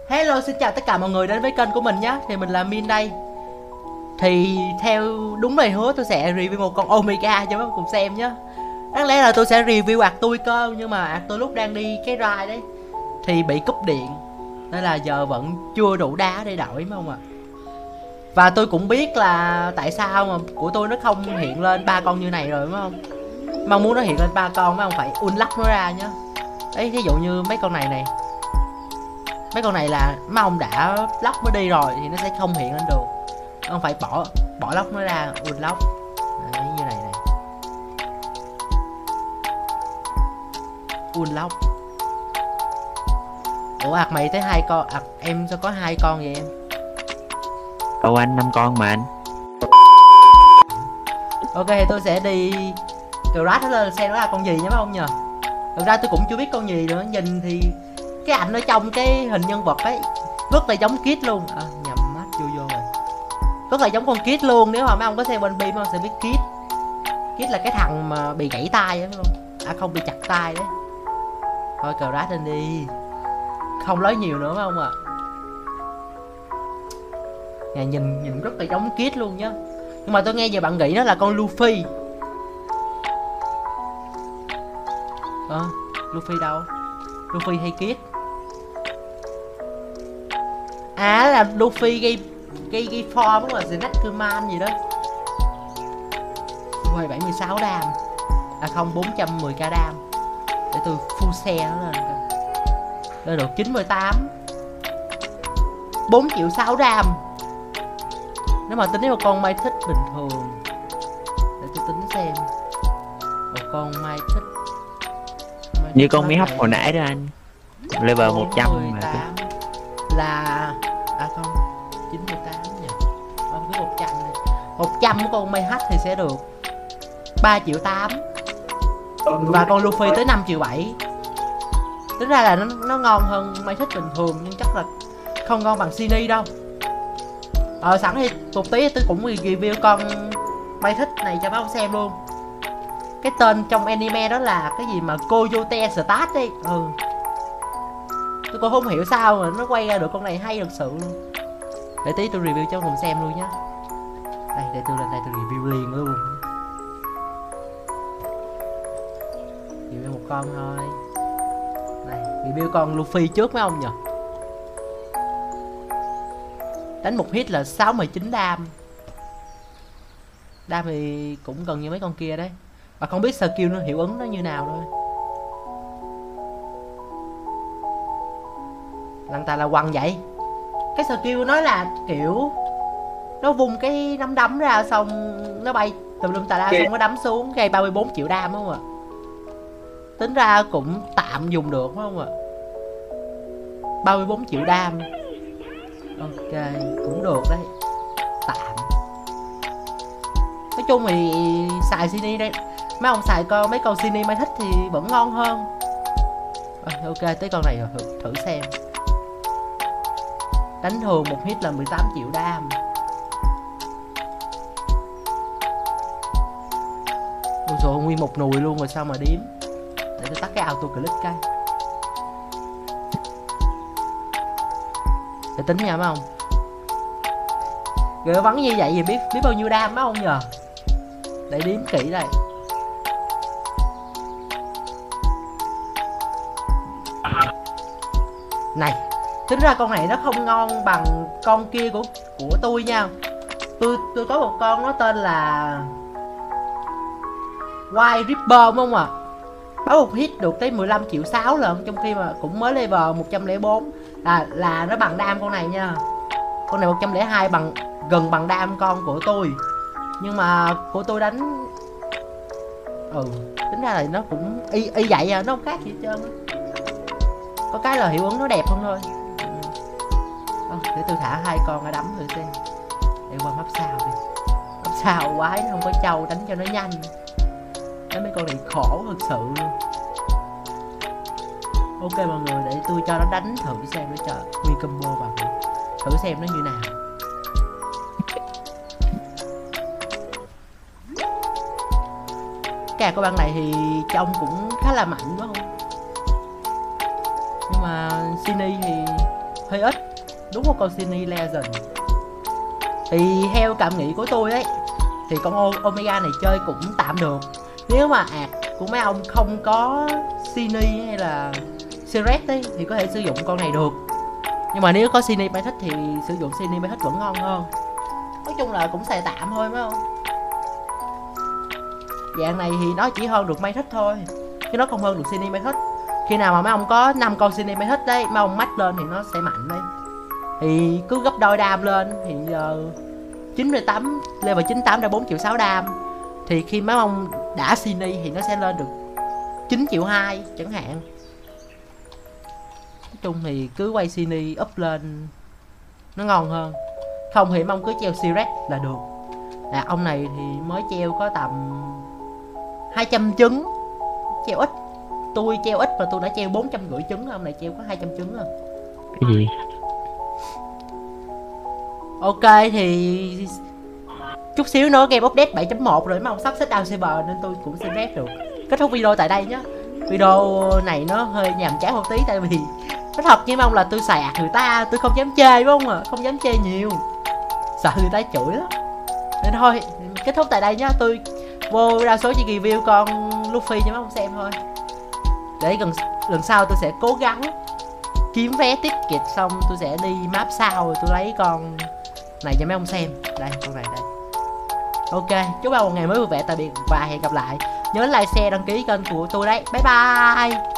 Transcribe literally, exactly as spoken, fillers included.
Hello, xin chào tất cả mọi người đến với kênh của mình nhé. Thì mình là Min đây. Thì theo đúng lời hứa tôi sẽ review một con Omega cho các bạn cùng xem nhé. Đáng lẽ là tôi sẽ review ạc tôi cơ, nhưng mà ạc tôi lúc đang đi cái ride đấy thì bị cúp điện, nên là giờ vẫn chưa đủ đá để đổi phải không ạ? Và tôi cũng biết là tại sao mà của tôi nó không hiện lên ba con như này rồi phải không? Mong muốn nó hiện lên ba con mấy ông phải unlock nó ra nhé. Đấy, ví dụ như mấy con này này, mấy con này là mấy ông đã lock mới đi rồi thì nó sẽ không hiện lên được. Ông phải bỏ bỏ lock nó ra, unlock. Đấy, như này này, unlock. Ủa ạc mày tới hai con, ạc em sao có hai con vậy em? Đâu anh năm con mà anh. Ok thì tôi sẽ đi crash nó lên xem nó là con gì nhé mấy ông nhờ. Thực ra tôi cũng chưa biết con gì nữa, nhìn thì cái ảnh ở trong cái hình nhân vật ấy rất là giống Kid luôn. À, nhầm mắt vô vô rồi, rất là giống con Kid luôn. Nếu mà mấy ông có xem One Piece mấy ông sẽ biết Kid. Kid là cái thằng mà bị gãy tay ấy, phải không? À không, bị chặt tay đấy. Thôi crash lên đi, không nói nhiều nữa phải không ạ? À, nhìn nhìn rất là giống Kid luôn nhá. Nhưng mà tôi nghe giờ bạn nghĩ nó là con Luffy. Ờ, à, Luffy đâu? Luffy hay Kid? À là Luffy gây gây gây form đúng rồi, Snackerman gì đó. Ui, bảy mươi sáu đam. À không, bốn trăm mười k đam. Để tôi full xe nó lên coi. Lên được chín mươi tám. bốn triệu sáu đam. Nếu mà tính với một con Mai Thích bình thường, để tôi tính xem. Một con Mai Thích, Mai Như thích con mí hấp này hồi nãy đó anh, level một trăm mà. là à không, chín mươi tám nhỉ. Không, cứ một trăm đi. một trăm của con Mai Hách thì sẽ được ba triệu tám. Và con Luffy tới năm triệu bảy. Tính ra là nó, nó ngon hơn Mai Thích bình thường, nhưng chắc là không ngon bằng Shinny đâu. Ờ sẵn thì một tí tôi cũng review con Mai Thích này cho mấy ông xem luôn. Cái tên trong anime đó là cái gì mà Coyote Stars đi. Ừ, tôi cũng không hiểu sao mà nó quay ra được con này hay thật sự luôn. Để tí tôi review cho cùng xem luôn nhé. Đây, để tôi lên đây tôi review liền luôn. Review một con thôi. Này, review con Luffy trước mấy ông nhỉ. Đánh một hit là sáu mươi chín đam. Đam thì cũng gần như mấy con kia đấy. Và không biết skill nó hiệu ứng nó như nào thôi. Lăng ta là quăng vậy. Cái skill nó là kiểu nó vung cái nắm đấm ra xong nó bay tùm lum tà la, xong nó đấm xuống gây ba mươi bốn triệu đam đúng không ạ? Tính ra cũng tạm dùng được phải không ạ? ba mươi bốn triệu đam. Ok, cũng được đấy. Tạm. Nói chung thì xài Shinny đây. Mấy ông xài con mấy con Shinny Mai Thích thì vẫn ngon hơn. À, ok, tới con này rồi, thử, thử xem. Đánh thường một hit là mười tám triệu đam. Ôi trời, nguyên một nùi luôn rồi sao mà đếm. Để tôi tắt cái auto click cái. Để tính nha mấy ông. Gỡ vắng như vậy thì biết biết bao nhiêu đam mấy ông nhờ. Để đếm kỹ đây. Này, tính ra con này nó không ngon bằng con kia của của tôi nha. Tôi tôi có một con nó tên là White Ripper đúng không ạ? À? Báo một hit được tới mười lăm triệu sáu lận, trong khi mà cũng mới level một trăm lẻ bốn. Là là nó bằng đam con này nha. Con này một trăm lẻ hai bằng gần bằng đam con của tôi. Nhưng mà của tôi đánh ừ, tính ra là nó cũng y y vậy à, nó không khác gì hết trơn. Có cái là hiệu ứng nó đẹp hơn thôi. Ừ. Để tôi thả hai con ra đấm thử xem. Để qua map sao đi. Map sao quái nó không có trâu, đánh cho nó nhanh. Đánh mấy con này khổ thật sự luôn. Ok mọi người, để tôi cho nó đánh thử xem, nó cho nguyên combo vào thử, thử xem nó như nào. Cái của băng này thì trông cũng khá là mạnh đúng không? Nhưng mà Shinny thì hơi ít. Đúng một con Sini Legend. Thì theo cảm nghĩ của tôi ấy, thì con O Omega này chơi cũng tạm được. Nếu mà ạc của mấy ông không có Sini hay là Siret ấy thì có thể sử dụng con này được. Nhưng mà nếu có Sini Mai thích thì sử dụng Sini Mai thích vẫn ngon hơn. Nói chung là cũng xài tạm thôi phải không? Dạng này thì nó chỉ hơn được Mai thích thôi, chứ nó không hơn được Sini Mai thích. Khi nào mà mấy ông có năm con Sini Mai thích đấy, mấy ông match lên thì nó sẽ mạnh đấy. Thì cứ gấp đôi đam lên thì giờ chín mươi tám, level chín mươi tám ra bốn triệu sáu đam. Thì khi mấy ông đã Sini thì nó sẽ lên được chín triệu hai chẳng hạn. Nói chung thì cứ quay Sini up lên nó ngon hơn. Không thì mong cứ treo Siret là được. Là ông này thì mới treo có tầm hai trăm trứng, treo ít. Tôi treo ít mà tôi đã treo bốn trăm rưỡi trứng, ông này treo có hai trăm trứng à. Cái gì? Ok thì chút xíu nữa game update bảy chấm một rồi, mấy ông sắp xếp down server nên tôi cũng xin phép được kết thúc video tại đây nhé. Video này nó hơi nhàm chán một tí, tại vì nói thật với mong là tôi xài ạc người ta, tôi không dám chê đúng không ạ, không dám chê nhiều, sợ người ta chửi lắm. Nên thôi kết thúc tại đây nhá. Tôi vô đa số chỉ review con Luffy cho mấy ông xem thôi, để lần lần sau tôi sẽ cố gắng kiếm vé tiết kiệm xong tôi sẽ đi map sau rồi tôi lấy con này cho mấy ông xem. Đây con này đây. Ok, chúc bạn một ngày mới vui vẻ, tạm biệt và hẹn gặp lại. Nhớ like, share, đăng ký kênh của tôi đấy. Bye bye.